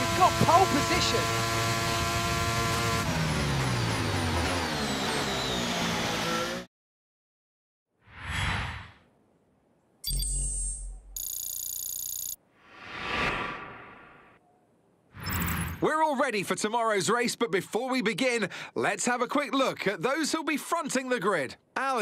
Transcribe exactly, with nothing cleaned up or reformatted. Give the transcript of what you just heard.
We've got pole position. We're all ready for tomorrow's race, but before we begin, let's have a quick look at those who'll be fronting the grid. Alex